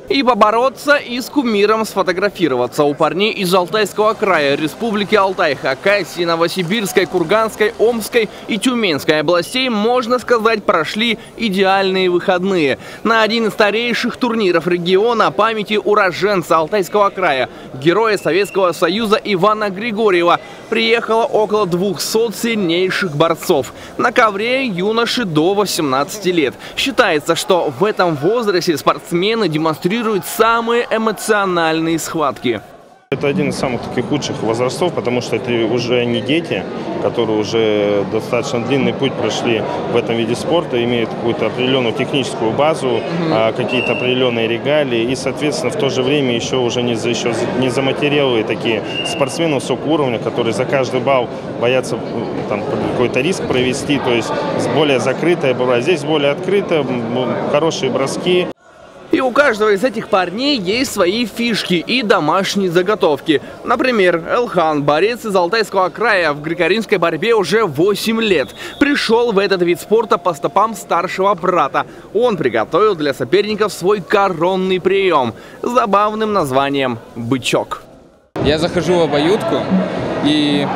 И побороться, и с кумиром сфотографироваться. У парней из Алтайского края, Республики Алтай, Хакасии, Новосибирской, Курганской, Омской и Тюменской областей, можно сказать, прошли идеальные выходные. На один из старейших турниров региона памяти уроженца Алтайского края, героя Советского Союза Ивана Григорьева, приехало около 200 сильнейших борцов. На ковре юноши до 18 лет. Считается, что в этом возрасте спортсмены демонстрируют самые эмоциональные схватки. Это один из самых таких худших возрастов, потому что это уже не дети, которые уже достаточно длинный путь прошли в этом виде спорта, имеют какую-то определенную техническую базу, какие-то определенные регалии и, соответственно, в то же время еще уже не заматерелые такие спортсмены высокого уровня, которые за каждый балл боятся там какой-то риск провести, то есть более закрытая была, здесь более открытая, хорошие броски. И у каждого из этих парней есть свои фишки и домашние заготовки. Например, Элхан, борец из Алтайского края, в греко-римской борьбе уже 8 лет. Пришел в этот вид спорта по стопам старшего брата. Он приготовил для соперников свой коронный прием с забавным названием «бычок». Я захожу в обоюдку и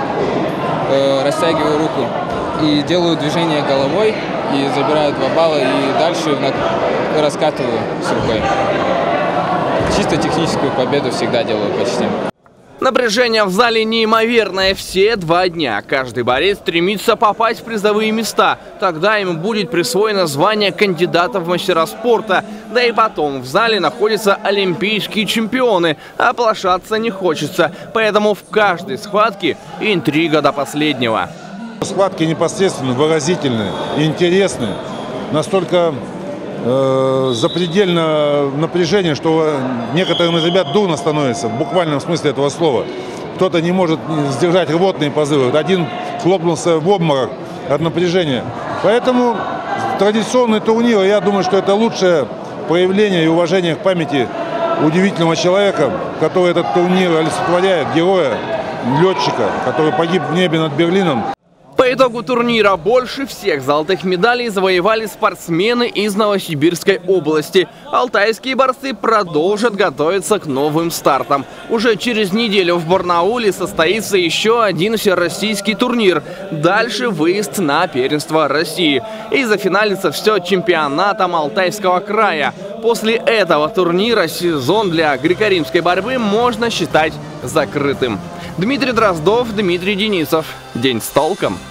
растягиваю руку. И делаю движение головой, и забираю 2 балла, и дальше раскатываю с рукой. Чисто техническую победу всегда делаю почти. Напряжение в зале неимоверное все 2 дня. Каждый борец стремится попасть в призовые места. Тогда ему будет присвоено звание кандидата в мастера спорта. Да и потом в зале находятся олимпийские чемпионы. Оплошаться не хочется. Поэтому в каждой схватке интрига до последнего. Схватки непосредственно выразительные, интересные, настолько запредельно напряжение, что некоторым из ребят дурно становится, в буквальном смысле этого слова. Кто-то не может сдержать рвотные позывы, один хлопнулся в обморок от напряжения. Поэтому традиционный турнир, я думаю, что это лучшее проявление и уважение к памяти удивительного человека, который этот турнир олицетворяет, героя, летчика, который погиб в небе над Берлином. По итогу турнира больше всех золотых медалей завоевали спортсмены из Новосибирской области. Алтайские борцы продолжат готовиться к новым стартам. Уже через неделю в Барнауле состоится еще один всероссийский турнир. Дальше выезд на первенство России. И зафиналится все чемпионатом Алтайского края. После этого турнира сезон для греко-римской борьбы можно считать закрытым. Дмитрий Дроздов, Дмитрий Денисов. День с толком.